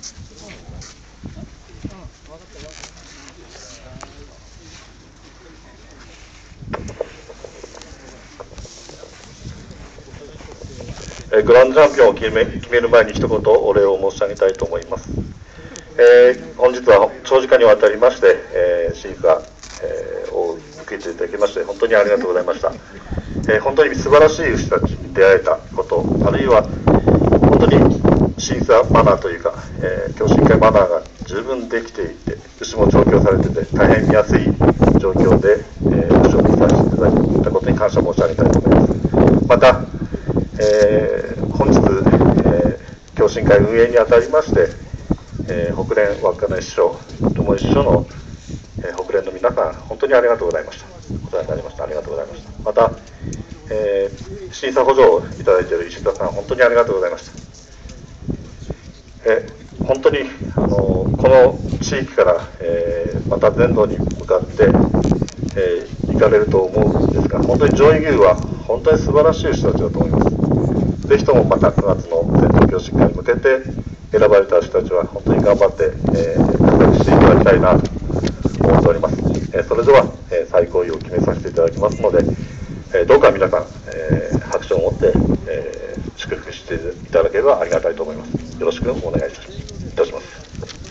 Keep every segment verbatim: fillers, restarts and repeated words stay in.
グランドチャンピオンを決め、決める前に一言お礼を申し上げたいと思います。えー、本日は長時間にわたりまして、えー、審査、えー、を受けていただきまして本当にありがとうございました。えー、本当に素晴らしい牛たちに出会えたこと、あるいは本当に審査マナーというか、えー、共進会マナーが十分できていて、牛も調教されていて大変見やすい状況で、えー、牛を見させていただいたことに感謝申し上げたいと思います。またえー、本日、えー、共進会運営にあたりまして、えー、北連稚内支所、友支所の、えー、北連の皆さん、本当にありがとうございました。お世話になりました。ありがとうございました。また、えー、審査補助をいただいている石田さん、本当にありがとうございました。えー、本当に、あのー、この地域から、えー、また全土に向かって、えー、行かれると思うんですが、本当に上位牛は本当に素晴らしい牛たちだと思います。ぜひともまたくがつの全国共進会に向けて選ばれた人たちは本当に頑張って、えー、活躍していただきたいなと思っております。えー、それでは、えー、最高位を決めさせていただきますので、えー、どうか皆さん、えー、拍手を持って、えー、祝福していただければありがたいと思います。よろしくお願いいたします。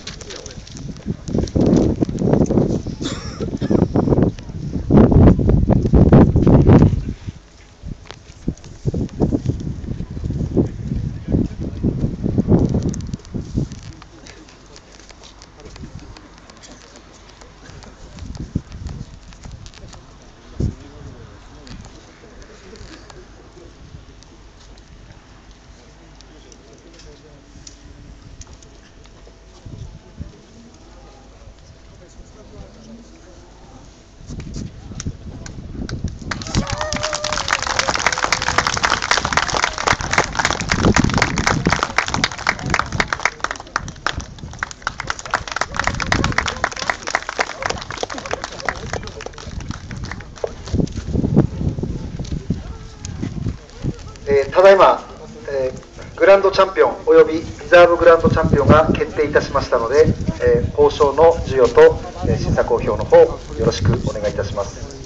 えー、ただいま、えー、グランドチャンピオンおよびリザーブグランドチャンピオンが決定いたしましたので、えー、報奨の授与と、えー、審査公表の方よろしくお願いいたします。